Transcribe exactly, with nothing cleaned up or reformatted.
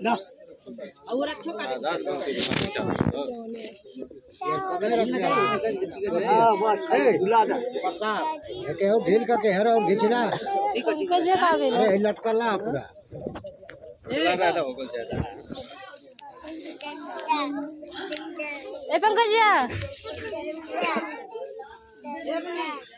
ना और अच्छा काटे हां बस ए झूला दा के हो ढील का के हरा और घिचना पंकज का गेल अरे लटका ला पूरा लगा था हो गल ज्यादा ए पंकज यार